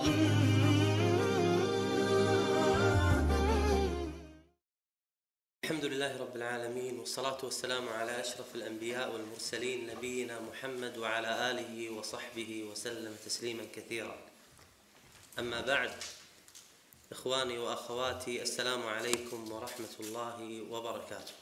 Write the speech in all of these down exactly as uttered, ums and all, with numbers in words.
الحمد لله رب العالمين، والصلاة والسلام على أشرف الأنبياء والمرسلين نبينا محمد وعلى آله وصحبه وسلم تسليما كثيرا. أما بعد، إخواني وأخواتي، السلام عليكم ورحمة الله وبركاته.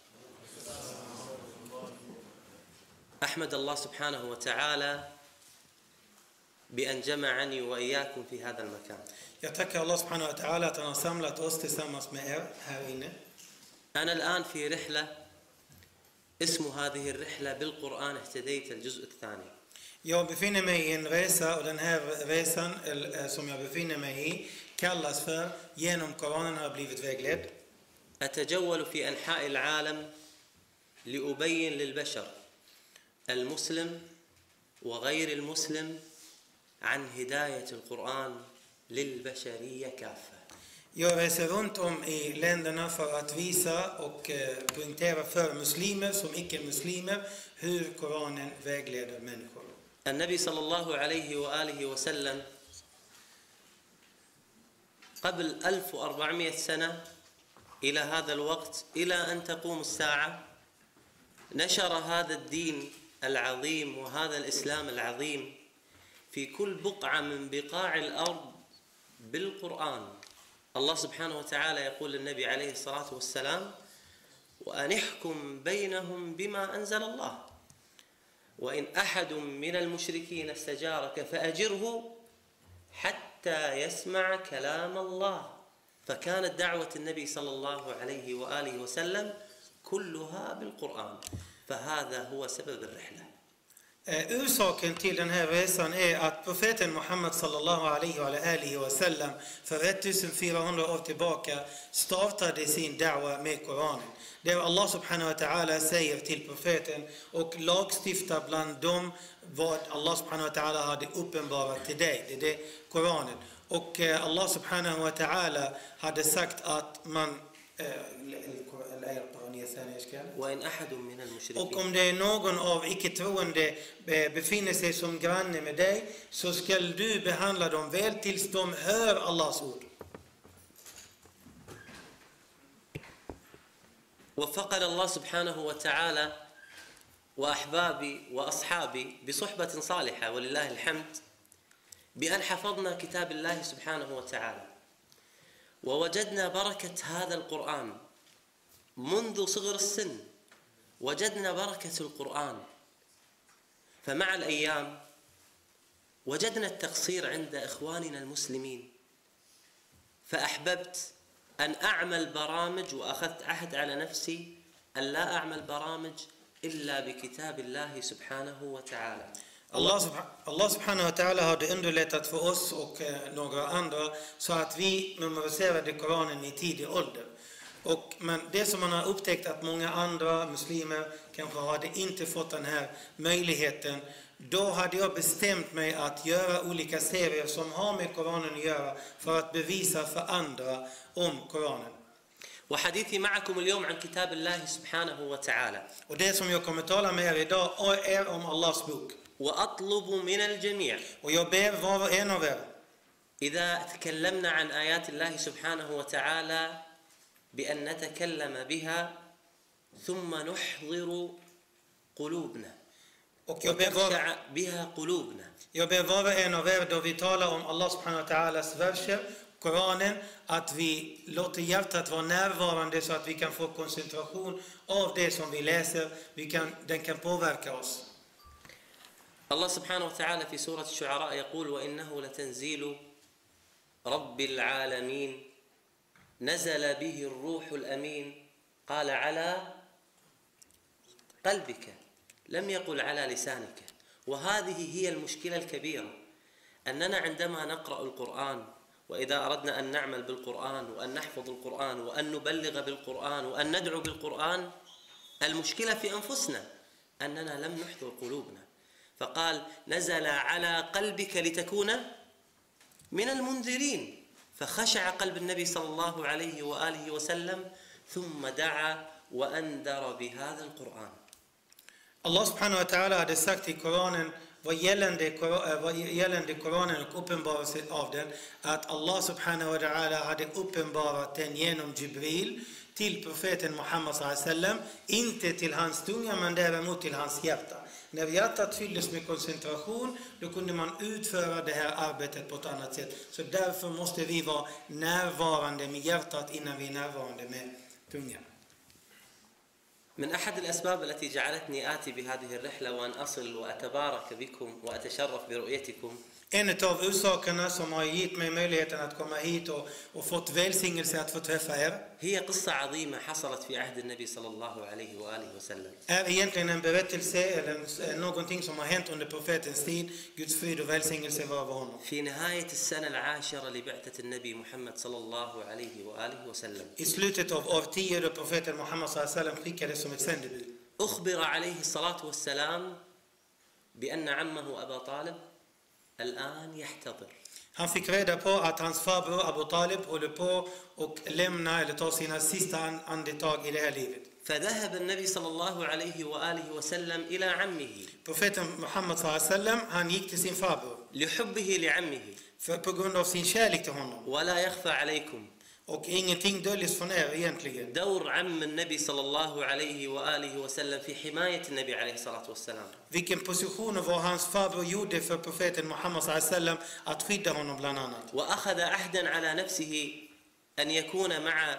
أحمد الله سبحانه وتعالى بأن جمعني وإياكم في هذا المكان. Jag tackar Allah subhanahu wa ta'ala att han har samlat oss tillsammans med er här inne. أنا الآن في رحلة اسم هذه الرحلة بالقرآن اهتديت الجزء الثاني. Jag befinner mig i en resa, och den här resan som jag befinner mig i kallas för Genom Koranen har blivit vägledd. أتجول في أنحاء العالم لأبين للبشر المسلم وغير المسلم عن هداية القرآن للبشرية كافة. Jag reser runt om i länderna för att visa och poängtera för muslimer som icke-muslimer hur Koranen vägleder människor. النبي صلى الله عليه وآله وسلم قبل ألف وأربعمائة سنة إلى هذا الوقت إلى أن تقوم الساعة نشر هذا الدين العظيم وهذا الإسلام العظيم في كل بقعة من بقاع الأرض بالقرآن. الله سبحانه وتعالى يقول للنبي عليه الصلاة والسلام: وأن احكم بينهم بما أنزل الله وإن أحد من المشركين استجارك فأجره حتى يسمع كلام الله. فكانت دعوة النبي صلى الله عليه وآله وسلم كلها بالقرآن، فهذا هو سبب الرحلة. Ursaken till den här resan är att profeten Muhammad sallallahu alaihi wa alihi wa sallam för fjortonhundra år tillbaka startade sin da'wa med Koranen. Där Allah subhanahu wa ta'ala säger till profeten och lagstiftar bland dem vad Allah subhanahu wa ta'ala hade uppenbarat till dig. Det är det Koranen. Och Allah subhanahu wa ta'ala hade sagt att man och om det är någon av icke-troende befinner sig som granne med dig, så ska du behandla dem väl tills de hör Allahs ord. وفقنا الله سبحانه وتعالى وأحبابي وأصحابي بصحبة صالحة ولله الحمد بأن حفظنا كتاب الله سبحانه وتعالى، ووجدنا بركة هذا القرآن منذ صغر السن. وجدنا بركة القرآن، فمع الأيام وجدنا التقصير عند إخواننا المسلمين، فأحببت أن أعمل برامج، وأخذت عهد على نفسي أن لا أعمل برامج إلا بكتاب الله سبحانه وتعالى. Allah, Allah subhanahu wa ta'ala hade underlättat för oss och eh, några andra så att vi memoriserade Koranen i tidig ålder. Och, men det som man har upptäckt att många andra muslimer kanske hade inte fått den här möjligheten, då hade jag bestämt mig att göra olika serier som har med Koranen att göra för att bevisa för andra om Koranen. وحديثي معكم اليوم عن كتاب الله سبحانه وتعالى. Och det som jag kommer tala med er idag är om Allahs bok. وأطلب من الجميع Och jag ber var och en av er, إذا تكلمنا عن آيات الله سبحانه وتعالى بأن نتكلم بها ثم نحضر قلوبنا وتخشع بها قلوبنا. Jag ber var och en av er, då vi talar om Allah subhanahu wa ta'alas verser, Koranen, att vi låter hjärtat vara närvarande så att vi kan få koncentration av det som vi läser. Vi kan, den kan påverka oss. الله سبحانه وتعالى في سورة الشعراء يقول: وإنه لتنزيل رب العالمين نزل به الروح الأمين قال على قلبك، لم يقل على لسانك. وهذه هي المشكلة الكبيرة، أننا عندما نقرأ القرآن وإذا أردنا أن نعمل بالقرآن وأن نحفظ القرآن وأن نبلغ بالقرآن وأن ندعو بالقرآن، المشكلة في أنفسنا أننا لم نحضر قلوبنا. فقال: نزل على قلبك لتكون من المنذرين. فخشع قلب النبي صلى الله عليه وآله وسلم ثم دعا وأنذر بهذا القرآن. Allah subhanahu wa ta'ala hade sagt i Koranen vad gällande, vad gällande Koranen och uppenbarelsen av den, att Allah subhanahu wa ta'ala hade uppenbarat den genom Jibril till profeten Muhammad sallallahu alaihi wasallam, inte till hans tunga men däremot till hans hjärta. När hjärtat fylldes med koncentration, då kunde man utföra det här arbetet på ett annat sätt. Så därför måste vi vara närvarande med hjärtat innan vi är närvarande med tungan. من أحد الأسباب التي جعلتني آتي بهذه الرحلة وأن أصل وأتبارك بكم وأتشرف برؤيتكم. En av orsakerna som har gett mig möjligheten att komma hit och, och fått välsignelse att få träffa er هي قصة عظيمة حصلت في عهد النبي صلى الله عليه وآله وسلم. är egentligen en berättelse eller någonting som har hänt under profetens tid. Guds frid och välsignelse var över honom. في نهاية السنة العاشرة لبعثة النبي محمد صلى الله عليه وآله وسلم. I slutet av år tio då profeten Muhammad sallallahu alaihi wasallam skickades som ett sändebud. أخبر عليه الصلاة والسلام بأن عمه أبا طالب الآن يحتضر. Han fick reda på att hans farbror Abu Talib håller på och lämna eller ta sina sista andetag i det här livet. فذهب النبي صلى الله عليه وآله وسلم إلى عمه. Profeten Muhammad sallallahu alaihi wasallam, han gick till sin farbror. لحبه لعمه. För på grund av sin kärlek till honom. ولا يخفى عليكم. Och ingenting döljs från er egentligen. دور عم النبي صلى الله عليه وآله وسلم في حماية النبي عليه الصلاة والسلام. Vilken position var hans farbror gjorde för profeten Muhammad sallallahu alaihi wasallam att skydda honom bland annat. وأخذ عهدا على نفسه أن يكون مع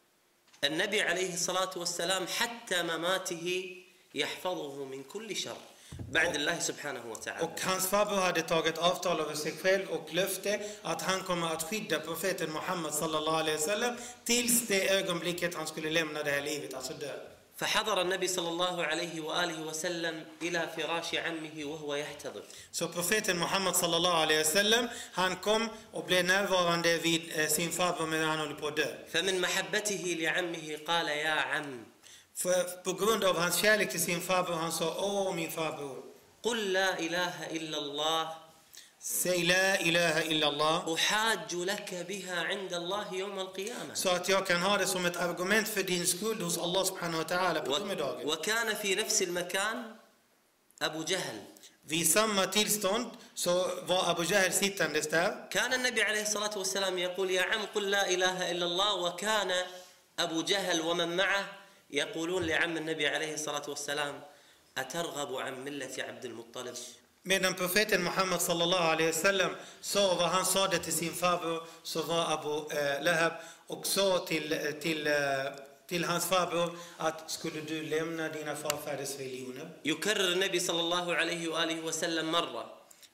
النبي عليه الصلاة والسلام حتى مماته يحفظه من كل شر بعد الله سبحانه وتعالى. Och hans farbror hade tagit avtal över sig själv och löfte att han kommer att skydda profeten Muhammad sallallahu alaihi wasallam tills det ögonblicket han skulle lämna det här livet, alltså dö. فحضر النبي صلى الله عليه وآله وسلم إلى فراش عمه وهو يحتضر. Så profeten Muhammad sallallahu alaihi wasallam, han kom och blev närvarande vid sin farbror medan han höll på att dö. فمن محبته لعمه قال يا عم. För på grund av hans kärlek till sin farbror, han sa: åh min farbror, قل لا إله إلا الله. säg la ilaha illallah. أحاج لك بها عند الله يوم القيامة. Så att jag kan ha det som ett argument för din skuld hos Allah subhanahu wa ta'ala på domedagen. وكان في نفس المكان أبو جهل. Vid samma tillstånd så var Abu Jahl sittandes där. كان النبي عليه الصلاة والسلام يقول يا عم قل لا إله إلا الله. وكان أبو جهل ومن معه يقولون لعم النبي عليه الصلاة والسلام أترغب عن ملة عبد المطلب. Medan profeten Muhammad sallallahu alaihi wasallam sa vad han sa det till sin farbror, så var Abu eh, Lahab och sa till, till, eh, till hans farbror att skulle du lämna dina farfäders religioner? يكرر النبي صلى الله عليه وآله وسلم مرة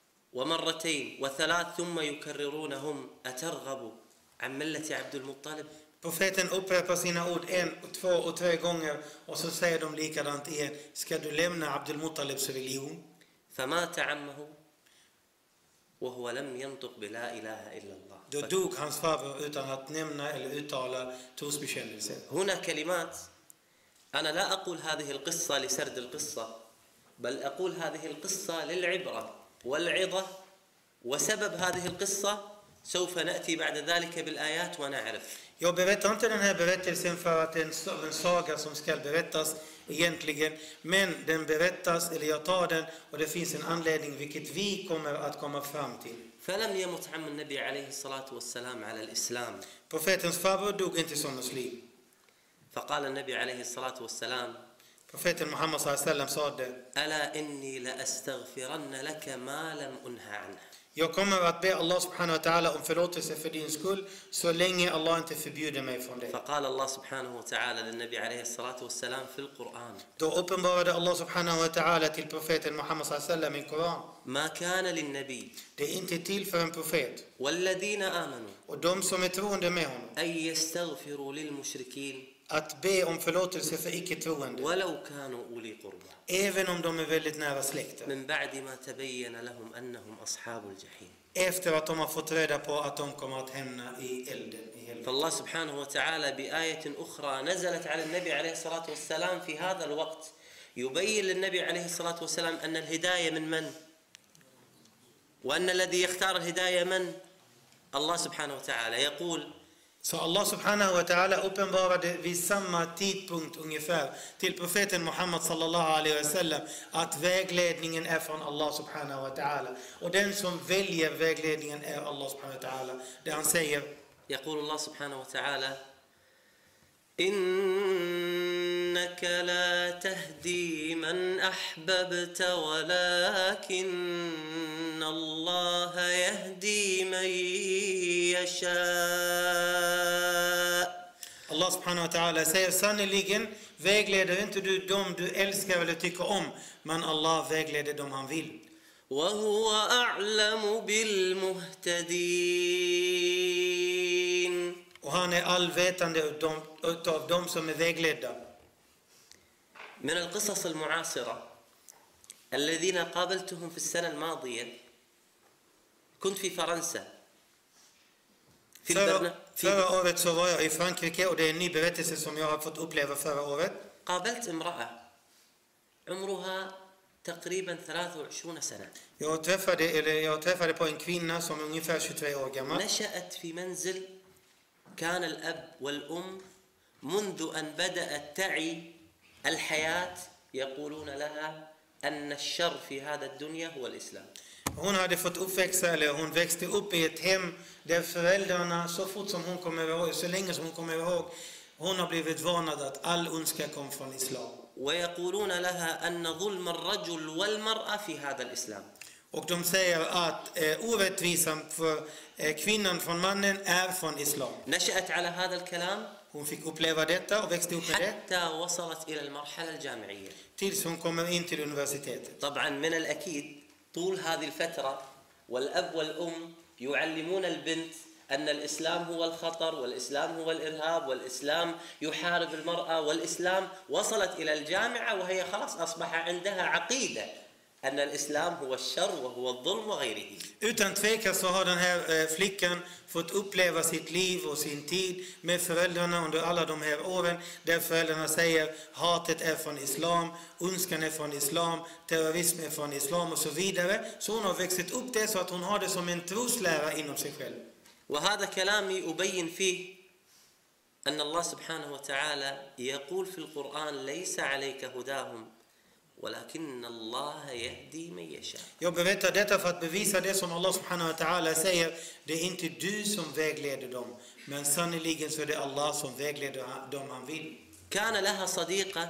ومرتين وثلاث ثم يكررونهم أترغب عن ملة عبد المطلب. Profeten upprepar sina ord en, och två och tre gånger och så säger de likadant igen: ska du lämna Abdul Muttalibs religion? فمات عمه وهو لم ينطق بلا إله إلا الله. Då dog hans farbror utan att nämna eller uttala trosbekännelse. هنا كلمات أنا لا أقول هذه القصة لسرد القصة بل أقول هذه القصة للعبرة والعظة. وسبب هذه القصة سوف نأتي بعد ذلك بالآيات ونعرف. Jag berättar inte den här berättelsen för att det är en saga som ska berättas egentligen, men den berättas, eller jag tar den, och det finns en anledning vilket vi kommer att komma fram till. فلم يمت عم النبي عليه الصلاة والسلام على الإسلام. Profetens farbror dog inte som muslim. فقال النبي عليه الصلاة والسلام Profeten Muhammad sallallahu alaihi wasallam sa det: ألا إني لأستغفرن لك ما لم أنه عنه. jag kommer att be Allah subhanahu wa ta'ala om förlåtelse för din skull så länge Allah inte förbjuder mig från det. فقال الله سبحانه وتعالى للنبي عليه الصلاة والسلام في القرآن. Då uppenbarade Allah subhanahu wa ta'ala till profeten Muhammad sallallahu alaihi wasallam i Koran: ما كان للنبي det är inte till för en profet والذين آمنوا och de som är troende med honom أن يستغفروا للمشركين att be om förlåtelse för icke-troende, ولو كانوا أولي قربى även om de är väldigt nära släkten, من بعد ما تبين لهم أنهم أصحاب الجحيم. efter att de har fått reda på att de kommer att hamna i elden, i helvetet. فالله سبحانه وتعالى بآية أخرى نزلت على النبي عليه الصلاة والسلام في هذا الوقت يبين للنبي عليه الصلاة والسلام أن الهداية من من؟ وأن الذي يختار الهداية من؟ الله سبحانه وتعالى. يقول Så Allah subhanahu wa ta'ala uppenbarade vid samma tidpunkt ungefär till profeten Muhammad sallallahu alaihi wasallam att vägledningen är från Allah subhanahu wa ta'ala. Och den som väljer vägledningen är Allah subhanahu wa ta'ala. Det han säger. يقول الله سبحانه وتعالى إنك لا تهدي من أحببت ولكن الله يهدي من يشاء. Allah subhanahu wa ta'ala säger sannoliken vägleder inte du dem du älskar eller tycker om, men Allah vägleder dem han vill. وهو أعلم بالمهتدين. Och han är allvetande utav dem som är vägledda. من القصص المعاصرة الذين قابلتهم في السنة الماضية كنت في فرنسا في Förra, förra året så var jag i Frankrike och det är en ny berättelse som jag har fått uppleva förra året. قابلت امرأة عمرها تقريبا ثلاث وعشرين سنة. Jag träffade, eller jag träffade på en kvinna som är ungefär tjugotvå år gammal. نشأت في منزل كان الأب والأم منذ أن بدأت تعي الحياة يقولون لها أن الشر في هذا الدنيا هو الإسلام. Hon hade fått uppväxa, eller hon växte upp i ett hem där föräldrarna så fort som hon kommer ihåg, så länge som hon kommer ihåg, hon har blivit varnad att all ondska kom från islam. ويقولون لها أن ظلم الرجل والمرأة في هذا الإسلام. Och de säger att eh, orättvisan för eh, kvinnan från mannen är från islam. نشأت على هذا الكلام Hon fick uppleva detta och växte upp med det حتى وصلت إلى المرحلة الجامعية. tills hon kommer in till universitetet. طبعا من الأكيد طول هذه الفترة والأب والأم يعلمون البنت أن الإسلام هو الخطر والإسلام هو الإرهاب والإسلام يحارب المرأة والإسلام. وصلت إلى الجامعة وهي خلاص أصبح عندها عقيدة أن الإسلام هو الشر وهو الظلم وغيره. Utan tvekan så har den här eh, flickan fått uppleva sitt liv och sin tid med föräldrarna under alla de här åren, där föräldrarna säger hatet är från islam, ondskan är från islam, terrorism är från islam och så vidare. Så hon har växt upp det så att hon har det som en troslära inom sig själv. وهذا كلامي أبين فيه أن الله سبحانه وتعالى يقول في القرآن ليس عليك هداهم ولكن الله يهدي من يشاء. Jag berättar detta för att bevisa det som Allah subhanahu wa ta'ala säger. Det är inte du som vägleder dem, men sannoliken så är det Allah som vägleder dem han vill. كان لها صديقة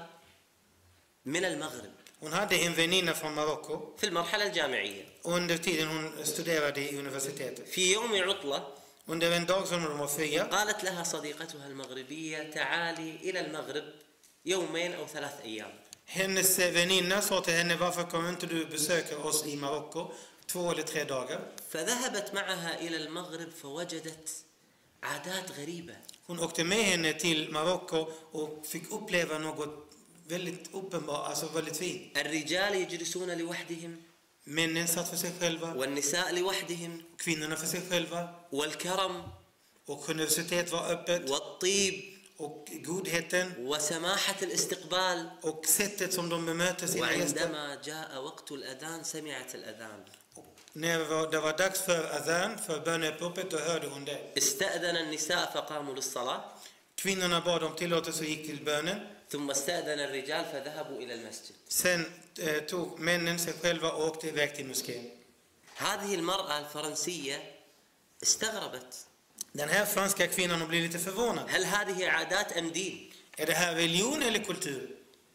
من المغرب Hon hade en väninna från Marocko في المرحلة الجامعية. under tiden hon studerade i universitetet. في يوم عطلة Under en dag som de var fria قالت لها صديقتها المغربية تعالي إلى المغرب يومين أو ثلاث أيام. hennes väninna sa till henne, varför kommer inte du besöka oss i Marocko två eller tre dagar? فذهبت معها إلى المغرب فوجدت عادات غريبة. Hon åkte med henne till Marocko och fick uppleva något väldigt uppenbart, alltså väldigt fint. الرجال يجلسون لوحدهم Männen satt för sig själva, والنساء لوحدهم kvinnorna för sig själva, والكرم och generositet var öppet, والطيب och godheten وسماحة الاستقبال. och sättet som de bemöter sina gäster. وعندما جاء وقت الأذان سمعت الأذان. När det var, det var dags för adhan, för böneuppropet, då hörde hon det. استأذن النساء فقاموا للصلاة. Kvinnorna bad om tillåtelse och gick till bönen. ثم استأذن الرجال فذهبوا إلى المسجد. Sen eh, tog männen sig själva och åkte iväg till moskén. هذه المرأة الفرنسية استغربت. Den här franska kvinnan har blivit lite förvånad. هل هذه عادات أم دين؟ Är det här religion eller kultur?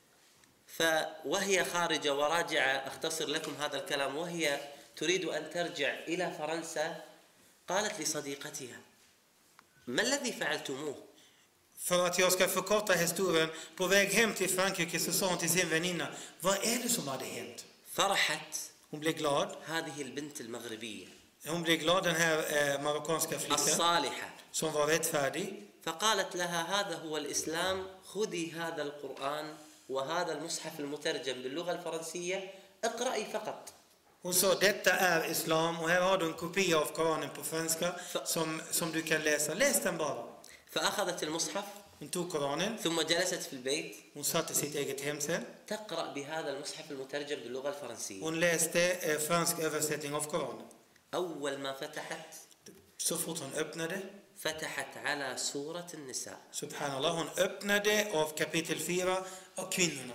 فوهي خارجة وراجعة أختصر لكم هذا الكلام وهي تريد أن ترجع إلى فرنسا قالت لصديقتها ما الذي فعلتموه؟ För att jag ska förkorta historien, på väg hem till Frankrike så sa hon till sin väninna, vad är det som hade hänt? فرحت Hon blev glad. هذه البنت المغربية Hon blev glad, den här eh, marockanska flickan الصالحة. som var rättfärdig. فقالت لها هذا هو الإسلام خذي هذا القرآن وهذا المصحف المترجم باللغة الفرنسية اقرأي فقط. Hon sa, detta är islam och här har du en kopia av Koranen på franska som, som du kan läsa. Läs den bara. فأخذت المصحف Hon tog Koranen, ثم جلست في البيت hon satt i sitt eget hem sen. تقرأ بهذا المصحف المترجم باللغة الفرنسية. Hon läste eh, fransk översättning av Koranen. أول ما فتحت Så fort hon öppnade فتحت على سورة النساء. Subhanallah, hon öppnade av kapitel fyra av kvinnorna.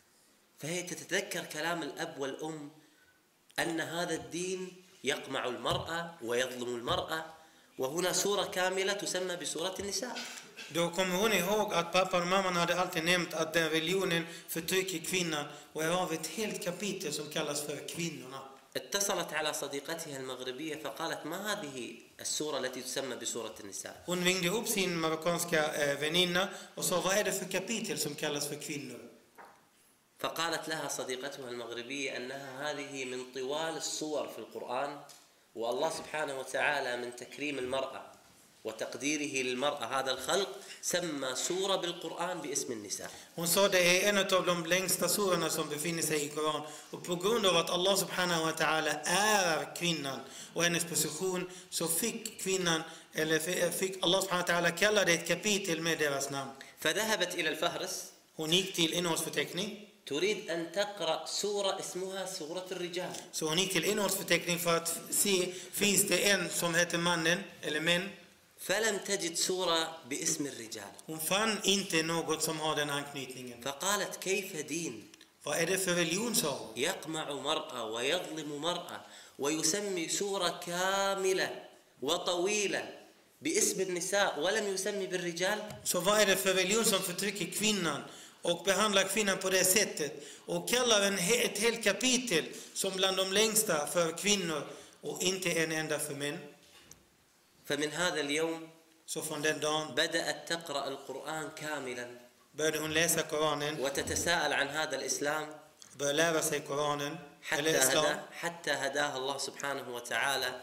فهي تتذكر كلام الأب والأم أن هذا الدين يقمع المرأة ويظلم المرأة، وهنا سورة كاملة تسمى بسورة النساء. Då kommer hon ihåg att pappan och mamman hade alltid nämnt att den religionen förtrycker kvinnan, och här har vi ett helt kapitel som kallas för kvinnorna. اتصلت على صديقتها المغربية فقالت ما هذه السورة التي تسمى بسورة النساء؟ Hon ringde ihop sin marockanska eh, väninna och sa, vad är det för kapitel som kallas för kvinnor? فقالت لها صديقتها المغربية أنها هذه من طوال السور في القرآن، والله سبحانه وتعالى من تكريم المرأة وتقديره للمرأة هذا الخلق سمى سورة بالقرآن باسم النساء. Hon sa det är en av de längsta surorna som befinner sig i Koran, och på grund av att Allah subhanahu wa ta'ala är kvinnan och hennes position, så fick kvinnan, eller fick Allah subhanahu wa ta'ala kalla det ett kapitel med deras namn. فذهبت إلى الفهرس. Hon gick till innehållsförteckning. تريد أن تقرأ سورة اسمها سورة الرجال. Så hon gick till innehållsförteckning för att se, finns det en som heter mannen eller män? فلم تجد سورة باسم الرجال. Hon fann inte något som har den anknytningen. فقالت كيف دين Vad är det för religion, sa hon? يقمع مرأة ويظلم مرأة ويسمي سورة كاملة وطويلة باسم النساء ولم يسمي بالرجال؟ Så vad är det för religion som förtrycker kvinnan och behandlar kvinnan på det sättet och kallar en, ett helt kapitel som bland de längsta för kvinnor och inte en enda för män? فمن هذا اليوم Så från den dagen بدأت تقرأ القرآن كاملا började hon läsa Koranen, وتتساءل عن هذا الإسلام började lära sig Koranen حتى eller Islam, هدا حتى هداها الله سبحانه وتعالى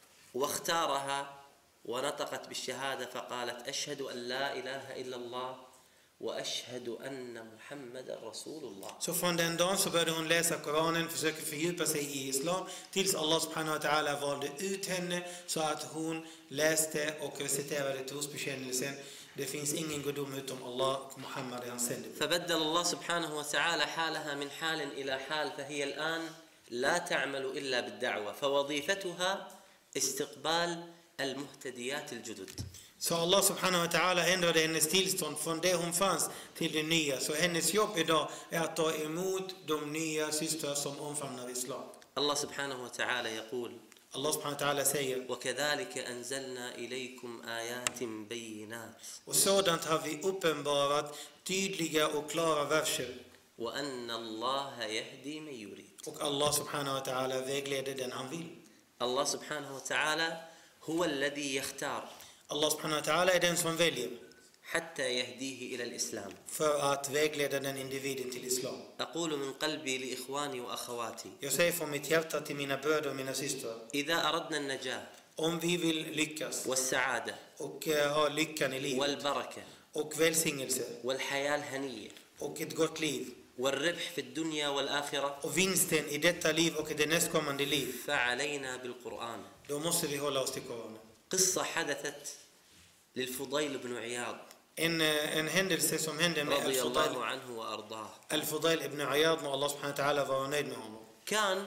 واختارها ونطقت بالشهادة فقالت أشهد أن لا إله إلا الله وأشهد أن محمد رسول الله. Så från den dagen så började hon läsa Koranen, försöka fördjupa sig i Islam, tills Allah subhanahu wa ta'ala valde ut henne så att hon läste och reciterade trosbekännelsen: det finns ingen gudom utom Allah och Muhammad är hans sändebud. فبدل الله سبحانه وتعالى حالها من حال إلى حال فهي الآن لا تعمل إلا بالدعوة فوظيفتها استقبال المهتديات الجدد. Så Allah subhanahu wa ta'ala ändrade hennes tillstånd från det hon fanns till det nya. Så hennes jobb idag är att ta emot de nya systrar som omfamnar islam. الله سبحانه وتعالى يقول Allah subhanahu wa ta'ala säger: وكذلك أنزلنا إليكم آيات بينات och sådant har vi uppenbarat tydliga och klara verser. وأن الله يهدي من يريد. Och Allah subhanahu wa ta'ala vägleder den han vill. الله سبحانه وتعالى هو الذي يختار Allah subhanahu wa ta'ala är den som väljer حتى يهديه إلى الإسلام. för att vägleda den individen till islam. أقول من قلبي لإخواني وأخواتي Jag säger från mitt hjärta till mina bröder och mina systrar: إذا أردنا النجاة om vi vill lyckas والسعادة och eh, ha lyckan i livet والبركة och välsignelse والحياة الهنية och ett gott liv والربح في الدنيا والآخرة och vinsten i detta liv och i det nästkommande liv, فعلينا بالقرآن. då måste vi hålla oss till Koranen. قصة حدثت للفضيل بن عياض En, eh, en händelse som hände med رضي الله Al-Fudail, عنه وأرضاه. Al-Fudail ibn Iyad, må Allah subhanahu wa ta'ala vara nöjd med honom. كان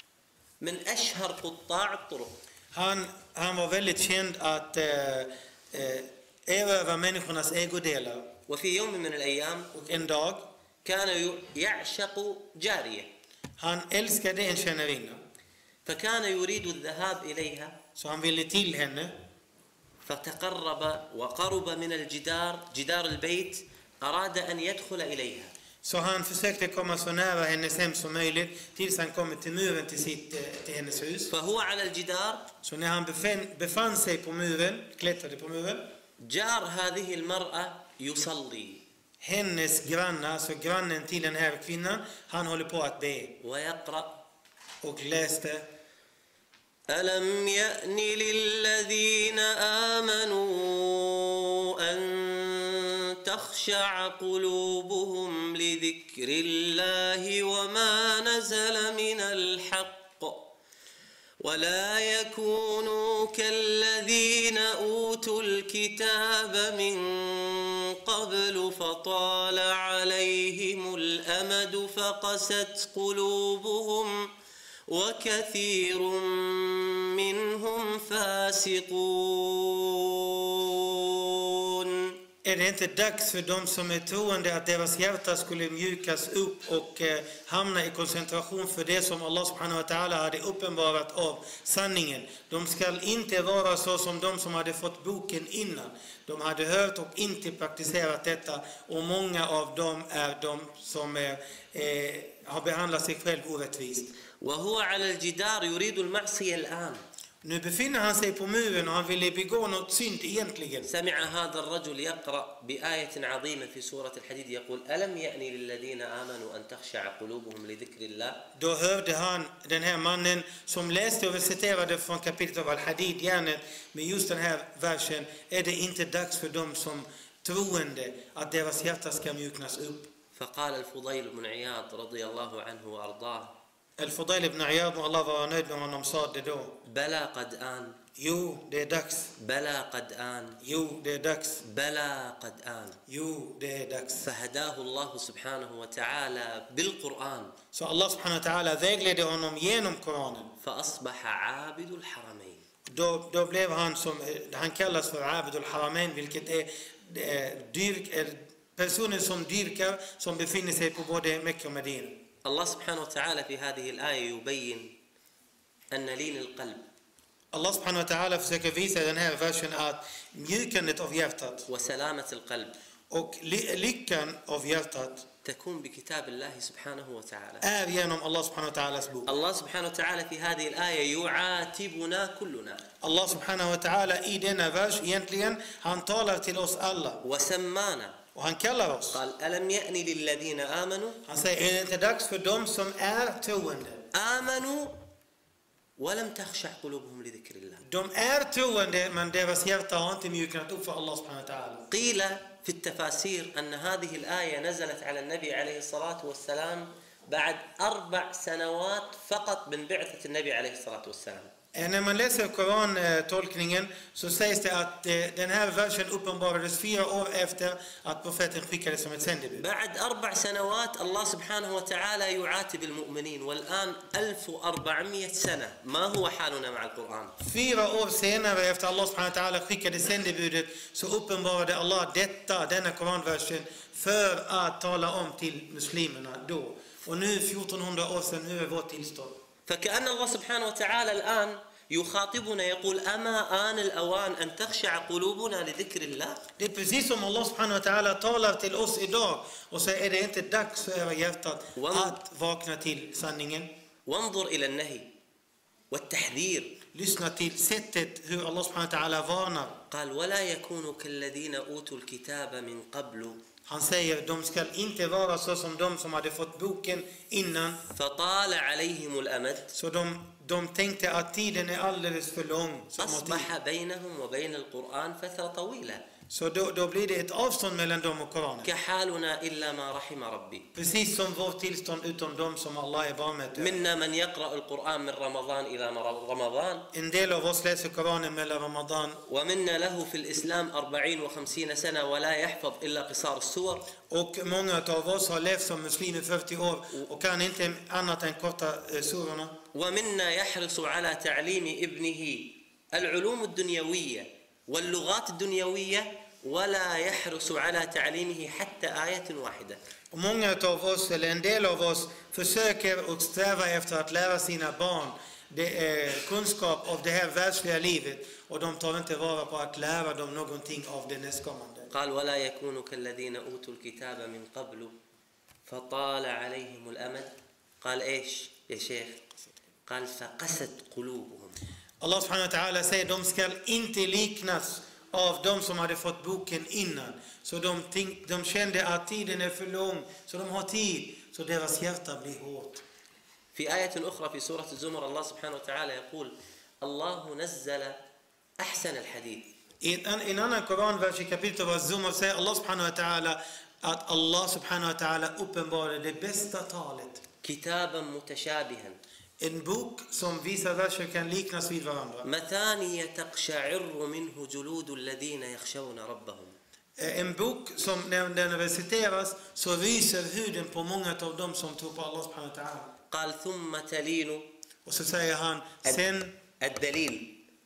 من أشهر قطاع الطرق. Han, han var väldigt känd att eh, eh, erövra människornas ägodelar. وفي يوم من الأيام Och en dag, كان يعشق جارية han älskade en tjänarinna, فكان يريد الذهاب إليها så han ville till henne. فتقرب وقرب من الجدار جدار البيت أراد أن يدخل إليها. Så han försökte komma så nära hennes hem som möjligt tills han kom till muren till, sitt, eh, till hennes hus. فهو على الجدار Så när han befann, befann sig på muren, klättrade på muren, جار هذه المرأة يصلي hennes grannar, alltså grannen till den här kvinnan, han håller på att be ويقرأ och läste: ألم يأن للذين آمنوا أن تخشع قلوبهم لذكر الله وما نزل من الحق ولا يكونوا كالذين أوتوا الكتاب من قبل فطال عليهم الأمد فقست قلوبهم وكثير منهم فاسقون. är det inte dags för de som är troende att deras hjärta skulle mjukas upp och eh, hamna i koncentration för det som Allah subhanahu wa ta'ala hade uppenbarat av sanningen? De ska inte vara så som de som hade fått boken innan. De hade hört och inte praktiserat detta, och många av dem är de som är, eh, har behandlat sig själv orättvist. وهو على الجدار يريد المعصية الآن. Nu befinner han sig på muren och han ville begå något synd egentligen. سمع هذا الرجل يقرأ بآية عظيمة في سورة الحديد يقول ألم يأني للذين آمنوا أن تخشع قلوبهم لذكر الله. Då hörde han den här mannen som läste och reciterade från kapitlet av Al-Hadid gärna med just den här versen: är det inte dags för dem som troende att deras hjärta ska mjuknas upp? فقال الفضيل بن عياض رضي الله عنه وأرضاه Al-Fudail ibn Iyad, och Allah var nöjd med honom, sa det då: بلى قد آن. Jo, det är dags. بلى قد آن. Jo, det är dags. بلى قد آن. Jo, det är dags. فهداه الله سبحانه وتعالى بالقرآن. Så Allah subhanahu wa ta'ala vägledde honom genom Koranen. فأصبح عابد الحرمين. Då, då blev han som han kallas för Abid al-Haramain, vilket är, är, dyrk, är personer som dyrkar, som befinner sig på både Mekka och Medina. الله سبحانه وتعالى في هذه الآية يبين أن لين القلب Allah subhanahu wa ta'ala försöker visa i den här versen att mjukandet av hjärtat وسلامة القلب och ly- lyckan av hjärtat تكون بكتاب الله سبحانه وتعالى. är genom Allah subhanahu wa ta'alas bok. الله سبحانه وتعالى في هذه الآية يعاتبنا كلنا Allah subhanahu wa ta'ala i denna vers egentligen, han talar till oss alla وسمانا. och han kallar oss. قال ألم يأني للذين آمنوا Han säger: är det inte dags för dem som är troende? آمنوا ولم تخشع قلوبهم لذكر الله. De är troende, men deras hjärta har inte mjuknat upp för Allah subhanahu wa ta'ala. قيل في التفاسير أن هذه الآية نزلت على النبي عليه الصلاة والسلام بعد أربع سنوات فقط من بعثة النبي عليه الصلاة والسلام. När man läser Koran-tolkningen så sägs det att den här versen uppenbarades fyra år efter att profeten skickades som ett sändebud. بعد أربع سنوات الله سبحانه وتعالى يعاتب المؤمنين والآن ألف وأربعمائة سنة. ما هو حالنا مع القرآن؟ Fyra år senare efter Allah subhanahu wa ta'ala skickade sändebudet så uppenbarade Allah detta, denna Koranversen, för att tala om till muslimerna då. Och nu fjortonhundra år sedan, hur är vårt tillstånd? فكأن الله سبحانه وتعالى الآن يخاطبنا يقول أما آن الأوان أن تخشع قلوبنا لذكر الله. Det är precis som Allah subhanahu wa ta'ala talar till oss idag och säger: är det inte dags för era hjärtan att vakna till sanningen? وانظر إلى النهي والتحذير. Lyssna till sättet hur Allah subhanahu wa ta'ala varnar. قال ولا يكونوا كالذين أوتوا الكتاب من قبل. Han säger: de ska inte vara så som de som hade fått boken innan. فطال عليهم الأمد. Så de, de tänkte att tiden är alldeles för lång. Som أصبح بينهم وبين القرآن فترة طويلة. Så då, då blir det ett avstånd mellan dem och Koranen. كحالنا إلا ما رحم ربي. Precis som vårt tillstånd, utom de som Allah är barmhärtig. منا من يقرأ القرآن من رمضان إلى رمضان. En del av oss läser Koranen mellan Ramadan. ومنا له في الإسلام أربعين وخمسين سنة ولا يحفظ إلا قصار السور. Och många av oss har levt som muslimer i fyrtio år och kan inte annat än korta eh, surorna. ومنا يحرص على تعليم ابنه العلوم الدنيوية واللغات الدنيوية ولا يحرص على تعليمه حتى آية واحدة. Och många av oss, eller en del av oss, försöker och strävar efter att lära sina barn det är kunskap av det här världsliga livet, och de tar inte vara på att lära dem någonting av det nästkommande. قال ولا يكونوا كالذين أوتوا الكتاب من قبل فطال عليهم الأمد. قال إيش يا شيخ؟ قال فقست قلوبهم. Allah subhanahu wa ta'ala säger: de ska inte liknas av de som hade fått boken innan. Så de, tänk, de kände att tiden är för lång, så de har tid, så deras hjärta blir hårt. في آية أخرى في سورة الزمر الله سبحانه وتعالى يقول الله نزل أحسن الحديث. I en, en annan koranvers i kapitlet av Zumar säger Allah subhanahu wa ta'ala att Allah subhanahu wa ta'ala uppenbarar det bästa talet. كتابا متشابها. En bok som vissa verser kan liknas vid varandra. مثانية تقشعر منه جلود الذين يخشون ربهم. En bok som när den reciteras så ryser huden på många av dem som tror på Allah subhanahu wa ta'ala. قال ثم تلين. Och så säger han sen الدليل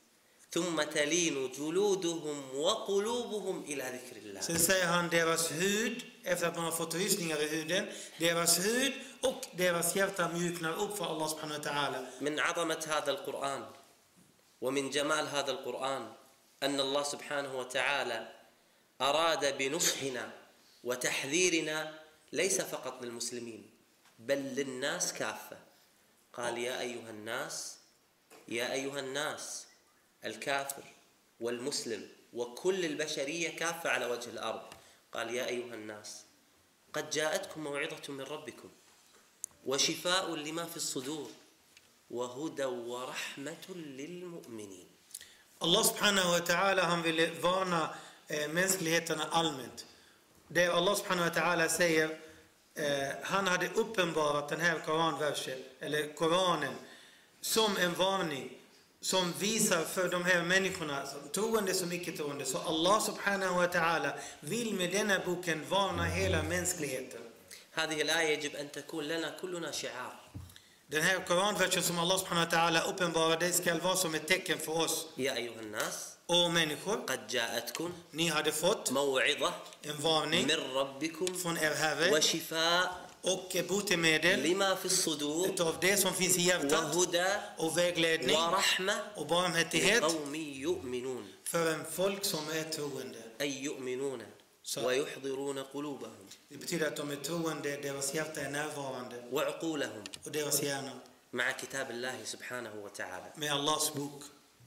ثم تلين جلودهم وقلوبهم إلى ذكر الله. Sen säger han deras hud, efter att man har fått rysningar i huden, deras hud och deras hjärta mjuknar upp för Allah subhanahu wa ta'ala. من عظمة هذا القرآن ومن جمال هذا القرآن أن الله سبحانه وتعالى أراد بنصحنا وتحذيرنا ليس فقط للمسلمين بل للناس كافة. قال يا أيها الناس يا أيها الناس الكافر والمسلم وكل البشرية كافة على وجه الأرض. قال يا أيها الناس قد جاءتكم موعظة من ربكم وشفاء لما في الصدور وهدى ورحمة للمؤمنين. Allah subhanahu wa ta'ala, han ville varna eh, mänskligheterna allmänt. Det Allah subhanahu wa ta'ala säger, eh, han hade uppenbarat den här koranversen, eller Koranen, som en varning som visar för de här människorna, som troende som icke-troende. Så Allah subhanahu wa ta'ala vill med denna boken varna hela mänskligheten. هذه الآية يجب أن تكون لنا كلنا شعار. Den här koranversen som Allah subhanahu wa ta'ala uppenbarade ska vara som ett tecken för oss. يا أيها الناس Och människor, قد جاءتكم ni hade fått موعظة en varning من ربكم från er Herre وشفاء och botemedel لما في الصدور utav det som finns i hjärtat وهدى och vägledning ورحمة och barmhärtighet لقوم يؤمنون för en folk som är troende. أي يؤمنون ويحضرون قلوبهم Det betyder att de är troende, deras hjärta är närvarande وعقولهم och deras hjärna مع كتاب الله سبحانه وتعالى. med Allahs bok.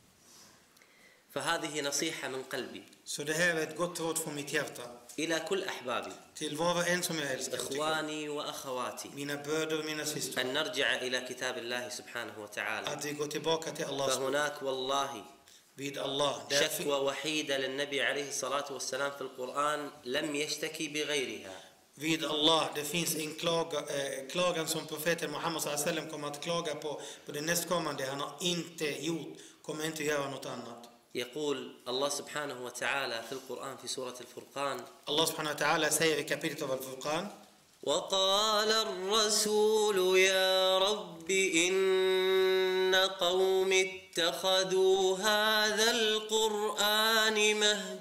فهذه نصيحة من قلبي Så det här är ett gott råd från mitt hjärta إلى كل أحبابي till var och en som jag älskar, إخواني وأخواتي mina bröder och mina systrar, أن نرجع إلى كتاب الله سبحانه وتعالى. att vi går tillbaka till Allahs bok. فهناك والله Vid Allah. Därför, شكوى وحيدة للنبي عليه الصلاة والسلام في القرآن لم يشتكي بغيرها. vid Allah, det finns en klaga, eh, klagan som profeten Muhammad sallallahu alaihi wasallam kommer att klaga på på det nästkommande. Han har inte gjort, kommer inte göra något annat. يقول الله سبحانه وتعالى في القرآن في سورة الفرقان Allah subhanahu wa ta'ala säger i kapitlet av Al-Furqan: وقال الرسول يا رب إن قوم اتخذوا هذا القرآن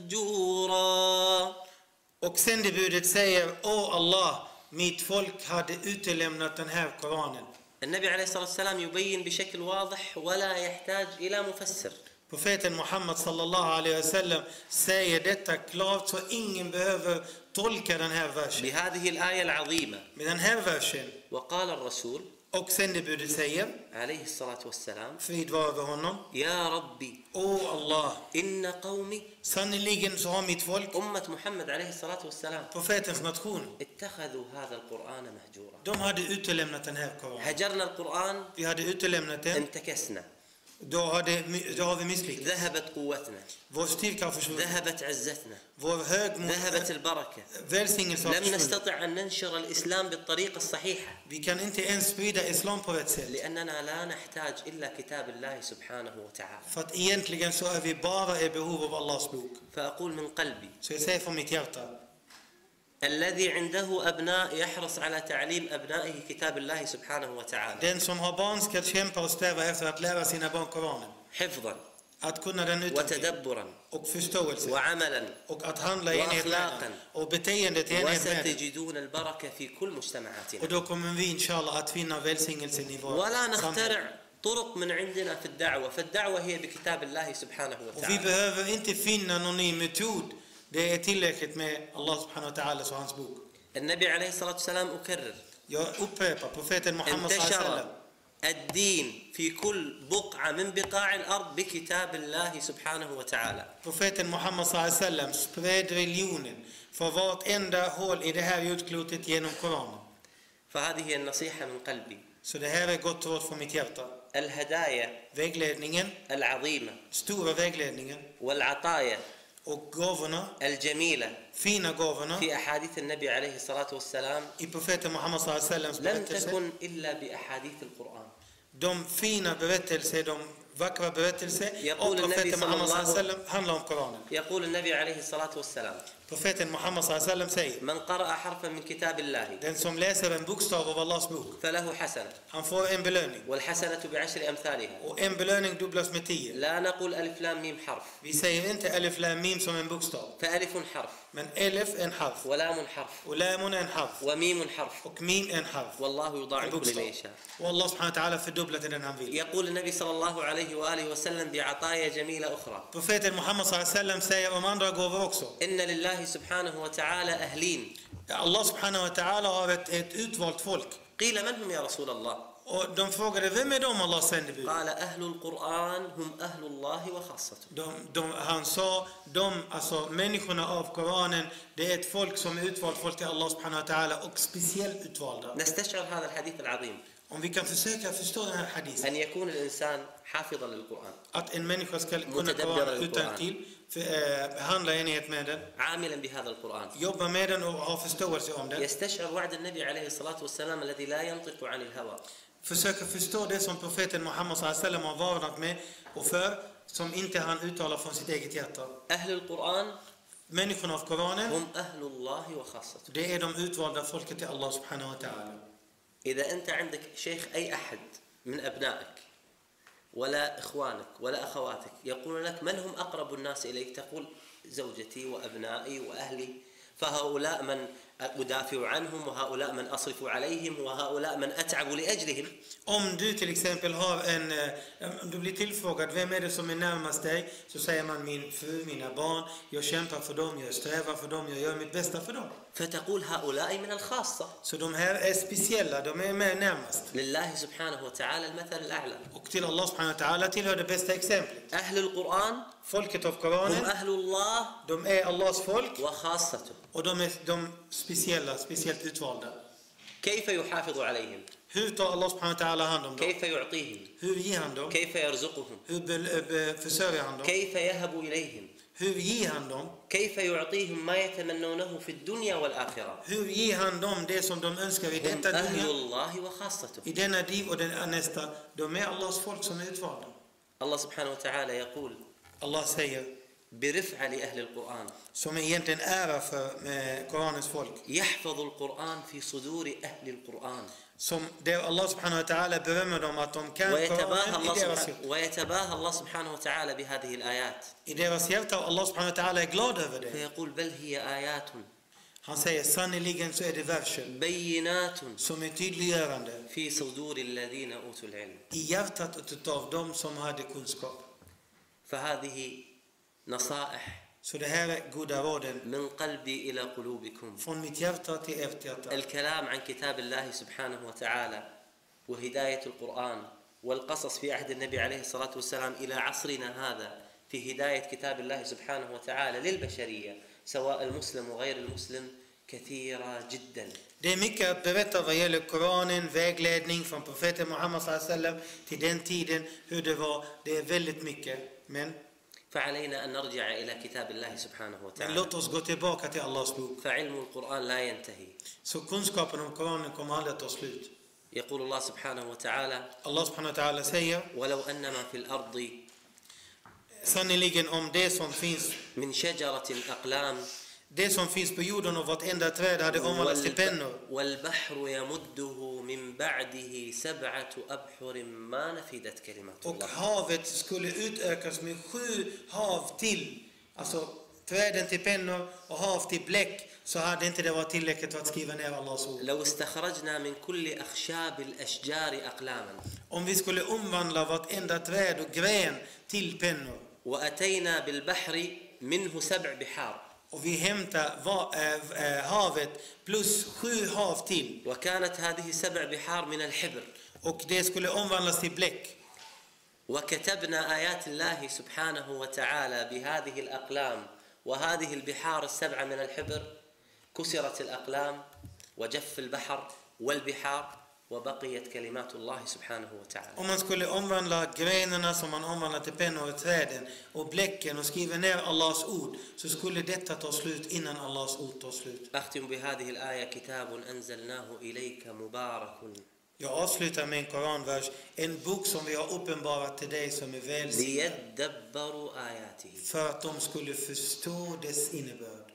مهجورا. Och sändebudet säger: Åh Allah, mitt folk hade utelämnat den här Koranen. النبي عليه الصلاة والسلام يبين بشكل واضح ولا يحتاج إلى مفسر. Profeten Muhammad sallallahu alaihi wasallam säger detta klart så ingen behöver tolka den här versen. بهذه الآية العظيمة Med den här versen. وقال الرسول Och sändebudet säger, عليه الصلاة والسلام frid vare över honom: يا ربي Åh Allah, إن قومي sannoliken så har mitt folk, أمة محمد عليه الصلاة والسلام profetens nation, اتخذوا هذا القرآن مهجورا. de hade utelämnat den här Koranen. هجرنا القرآن Vi hade utelämnat den, انتكسنا då, hade, då har vi misslyckats. ذهبت قوتنا Vår styrka har försvunnit. ذهبت عزتنا Vår högmod, ذهبت البركة. välsignelse har لم försvunnit. نستطع أن ننشر الإسلام بالطريقة الصحيحة Vi kan inte ens sprida islam på rätt sätt. لأننا لا نحتاج إلا كتاب الله سبحانه وتعالى. För att egentligen så är vi bara i behov av Allahs bok. فأقول من قلبي Så jag säger från mitt hjärta: الذي عنده أبناء يحرص على تعليم أبنائه كتاب الله سبحانه وتعالى den som har barn ska kämpa och sträva efter att lära sina barn Koranen. حفظا Att kunna den utantill وتدبرا och förståelse. وعملا Och att handla i enlighet med den. Och beteendet i enlighet med den. وستجدون البركة في كل مجتمعاتنا. Och då kommer vi inshallah att finna välsignelsen i vår ولا samhälle. نخترع طرق من عندنا في الدعوة فالدعوة هي بكتاب الله سبحانه Och vi وتعالى. behöver inte finna någon ny metod. Det är tillräckligt med Allah subhanahu wa ta'ala och hans bok. النبي عليه الصلاة والسلام أكرر Jag upprepar, profeten Muhammad sallallahu alaihi wasallam. انتشر الدين في كل بقعة من بقاع الأرض بكتاب الله سبحانه وتعالى. Profeten Muhammad sallallahu alaihi wasallam spred religionen för vartenda hål i det här jordklotet genom Koranen. فهذه هي النصيحة من قلبي. Så det här är gott råd från mitt hjärta. الهدايا Vägledningen, العظيمة stora vägledningen والعطايا och gåvorna, الجميلة fina gåvorna في أحاديث النبي عليه الصلاة والسلام i profeten Muhammad sallallahu alaihi wasallams لم berättelse. تكن إلا بأحاديث القرآن. De fina berättelser, de vackra berättelser. يقول Och النبي profeten صلى Muhammed sallallahu الله alaihi wasallam handlar om Koranen. يقول النبي عليه الصلاة والسلام Profeten Muhammed sallallahu alaihi wasallam säger: من قرأ حرفا من كتاب الله den som läser en bokstav av Allahs bok, فله حسنة han får en belöning. والحسنة بعشر أمثالها. Och en belöning dubblas med tio. لا نقول ألف لام ميم حرف، Vi säger inte alif lam mim som en bokstav, فألف حرف men elif en harf, ولام حرف och lamun en harf, وميم حرف och mim en harf. والله En يضاعف لمن bokstav. يشاء. Och Allah subhanahu wa ta'ala fördubblar till den han vill. يقول النبي صلى الله عليه وآله وسلم بعطايا جميلة أخرى Profeten Muhammed sallallahu alaihi wasallam säger om andra gåvor också. إن لله سبحانه وتعالى أهلين. Allah subhanahu wa ta'ala har ett, ett utvalt folk. قيل من هم يا رسول الله؟ Och de frågade, vem är de Allahs sändebud? قال أهل القرآن هم أهل الله وخاصته. De, de, han sa, de, alltså människorna av Koranen, det är ett folk som är utvalt folk till Allah subhanahu wa ta'ala och speciellt utvalda. نستشعر هذا الحديث العظيم Om vi kan försöka förstå den här hadisen, أن يكون الإنسان حافظا للقرآن att en människa ska kunna Mutadabbira Koranen al-Quran. utan till, för, eh, behandla enighet med den, عاملا بهذا القرآن jobba med den och ha förståelse om den, يستشعر وعد النبي عليه الصلاة والسلام الذي لا ينطق عن الهوى. försöka förstå det som profeten Muhammed sallallahu alaihi wasallam har varnat med och för, som inte han uttalar från sitt eget hjärta. أهل القرآن Människorna av Koranen, هم أهل الله وخاصته. det är de utvalda folket till Allah subhanahu wa ta'ala. إذا أنت عندك شيخ أي أحد من أبنائك ولا إخوانك ولا أخواتك يقول لك من هم أقرب الناس إليك، تقول زوجتي وأبنائي وأهلي، فهؤلاء من أدافع عنهم وهؤلاء من أصرف عليهم وهؤلاء من أتعب لأجلهم. Om du till exempel har en, om du blir tillfrågad vem är det som är närmast dig, så säger man min fru, mina barn, jag kämpar för dem, jag strävar för dem, jag gör mitt bästa för dem. فتقول هؤلاء من الخاصة. Så de här är speciella, de är med närmast. لله سبحانه وتعالى المثل الأعلى. Och till Allah subhanahu wa ta'ala tillhör det bästa exemplet. أهل القرآن Folket av هم Koranen, أهل الله de är Allahs folk وخاصته. och de är de speciella, speciellt utvalda. كيف يحافظ عليهم؟ Hur tar Allah subhanahu wa ta'ala hand om dem? كيف يعطيهم؟ Hur ger han dem? كيف يرزقهم؟ Hur be- be- försörjer han dem? كيف يهب إليهم؟ Hur ger han dem? كيف يعطيهم ما يتمنونه في الدنيا والآخرة؟ Hur ger han dem det som de önskar i هم detta أهل dunya, الله وخاصته. i denna liv och den nästa? De är Allahs folk som är utvalda. الله سبحانه وتعالى يقول Allah säger, برفعة لأهل القرآن som egentligen ära för eh, Koranens folk, يحفظ القرآن في صدور أهل القرآن. som det Allah subhanahu wa ta'ala berömmer dem att de kan ويتباهى Koranen الله i deras, سبحانه, ويتباهى الله سبحانه وتعالى بهذه الآيات i deras hjärta, och Allah subhanahu wa ta'ala är glad över det. فيقول بل هي آيات Han säger, sannoliken så är det verser بينات som är tydliggörande في صدور الذين أوتوا العلم. i hjärtat av dem som hade kunskap. فهذه نصائح Så det här är goda råden من قلبي إلى قلوبكم. från mitt hjärta till ert hjärta. الكلام عن كتاب الله سبحانه وتعالى وهداية القرآن والقصص في عهد النبي عليه الصلاة والسلام إلى عصرنا هذا في هداية كتاب الله سبحانه وتعالى للبشرية سواء المسلم وغير المسلم كثيرة جدا. Det är mycket att berätta vad gäller Koranen, vägledning från profeten Muhammed sallallahu alaihi wasallam till den tiden, hur det var. Det är väldigt mycket. Men, فعلينا أن نرجع إلى كتاب الله سبحانه men وتعالى. låt oss gå tillbaka till Allahs bok. فعلم القرآن لا ينتهي. Så kunskapen om Koranen kommer aldrig att ta slut. يقول الله سبحانه وتعالى Allah subhanahu wa ta'ala säger, ولو أن ما في الأرض sannoliken om det som finns, من شجرة أقلام det som finns på jorden och vartenda träd hade omvandlats till pennor. والبحر يمده من بعده سبعة أبحر ما نفدت كلمات Och الله. havet skulle utökas med sju hav till. Alltså träden till pennor och hav till bläck, så hade inte det varit tillräckligt för att skriva ner Allahs ord. لو استخرجنا من كل أخشاب الأشجار أقلاما Om vi skulle omvandla vartenda träd och gren till pennor, وأتينا بالبحر منه سبع بحار och vi hämtar va, äh, äh, havet plus sju hav till, وكانت هذه سبع بحار من الحبر och det skulle omvandlas till bläck, وكتبنا آيات الله سبحانه وتعالى بهذه الأقلام وهذه البحار السبعة من الحبر كسرت الأقلام وجف البحر والبحار وبقيت كلمات الله سبحانه وتعالى. om man skulle omvandla grenarna som man omvandlar till pennor och träden och bläcken och skriva ner Allahs ord, så skulle detta ta slut innan Allahs ord tar slut. أختم بهذه الآية كتاب أنزلناه إليك مبارك Jag avslutar med en koranvers, en bok som vi har uppenbarat till dig som är välsignad, ليدبروا آياته för att de skulle förstå dess innebörd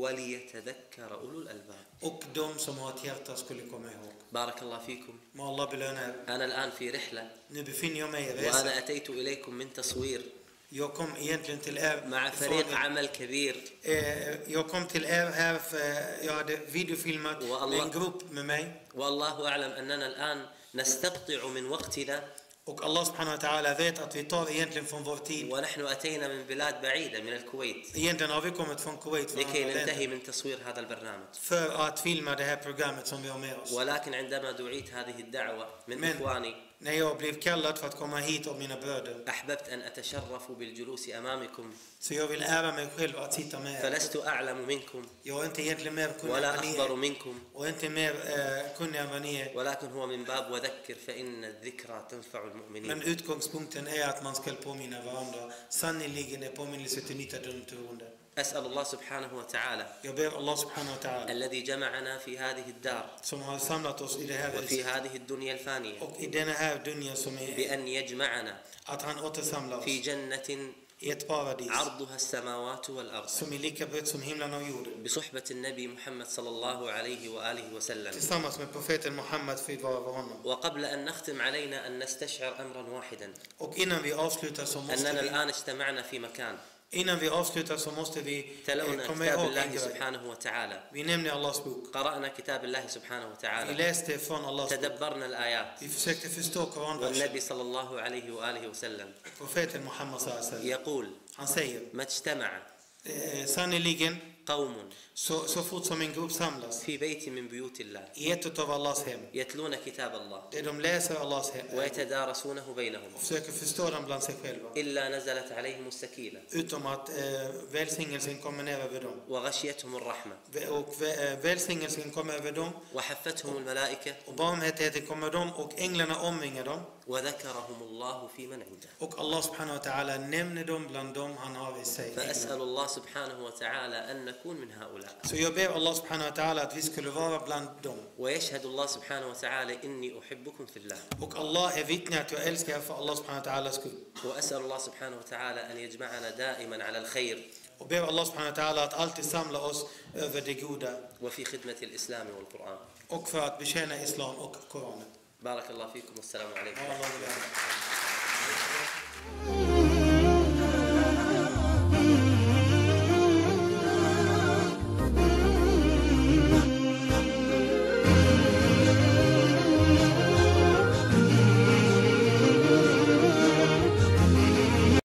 وليتذكر أولو الألباب. och de som har ett hjärta skulle komma ihåg. بارك الله فيكم. Må Allah belöna er. أنا الآن في رحلة Nu befinner jag mig i resa. وأنا أتيت إليكم من تصوير Jag kom egentligen till er مع فريق عمل كبير. eh, jag kom till er här för jag hade videofilmat med en grupp med mig. والله أعلم أننا الآن نستقطع من وقتنا Och Allah subhanahu wa ta'ala vet att vi tar egentligen från vår tid. ونحن أتينا من بلاد بعيدة من الكويت Egentligen har vi kommit från Kuwait från لكي andra ننتهي länder من تصوير هذا البرنامج. för att filma det här programmet som vi har med oss. ولكن عندما دعيت هذه الدعوة من Men إخواني när jag blev kallad för att komma hit av mina bröder, أحببت أن أتشرف بالجلوس أمامكم så jag vill ära mig själv att sitta med er. فلست أعلم منكم Jag är inte egentligen mer kunnig ولا än vad ni أخبر är منكم och inte mer eh, kunnig än vad ni är. ولكن هو من باب وذكر فإن الذكرى تنفع Men المؤمنين. utgångspunkten är att man ska påminna varandra. Sannerligen är påminnelse till nytta de troende. أسأل الله سبحانه وتعالى Jag ber Allah subhanahu wa ta'ala الذي جمعنا في هذه الدار som har samlat oss i det här وفي huset هذه الدنيا الفانية och i denna här dunja som är بأن يجمعنا att han återsamlar oss في جنة i ett paradis عرضها السماوات والأرض som är lika brett som himlen och jorden بصحبة النبي محمد صلى الله عليه وآله وسلم. tillsammans med profeten Muhammad frid vara över honom. وقبل أن نختم علينا أن نستشعر أمرا واحدا Och innan vi avslutar så måste أننا vi الآن اجتمعنا في مكان innan vi avslutar så måste vi eh, تلونا komma كتاب ihåg en الله grej. سبحانه وتعالى. Vi nämner Allahs bok. قرأنا كتاب الله سبحانه Vi وتعالى läste från Allahs bok. تدبرنا الآيات Vi försökte förstå koranversen. والنبي صلى الله عليه وآله وسلم Profeten Muhammad sallallahu alaihi wasallam. يقول Han säger ما اجتمع eh, sannerligen قوم så, så fort som en grupp samlas في بيت من بيوت الله i ett av Allahs hem, يتلون كتاب الله där de läser Allahs hem ويتدارسونه بينهم och försöker förstå dem bland sig själva, إلا نزلت عليهم السكينة utom att eh, välsignelsen kommer ner över dem. وغشيتهم الرحمة Vä- Och vä- eh, välsignelsen kommer över dem وحفتهم الملائكة och barmhärtigheten kommer dem och änglarna omringar dem وذكرهم الله في من عنده. och Allah subhanahu wa ta'ala nämner dem bland dem han har i sig. فأسأل الله سبحانه وتعالى أن نكون من هؤلاء. Så jag ber Allah subhanahu wa ta'ala att vi skulle vara bland dem. ويشهد الله سبحانه وتعالى إني أحبكم في الله. Och Allah är vittne att jag älskar er för Allah subhanahu wa ta'alas skull. وأسأل الله سبحانه وتعالى أن يجمعنا دائما على الخير Och ber Allah subhanahu wa ta'ala att alltid samla oss över det goda وفي خدمة الإسلام والقرآن. och för att betjäna Islam och Koranen. بارك الله فيكم والسلام عليكم. Allah vill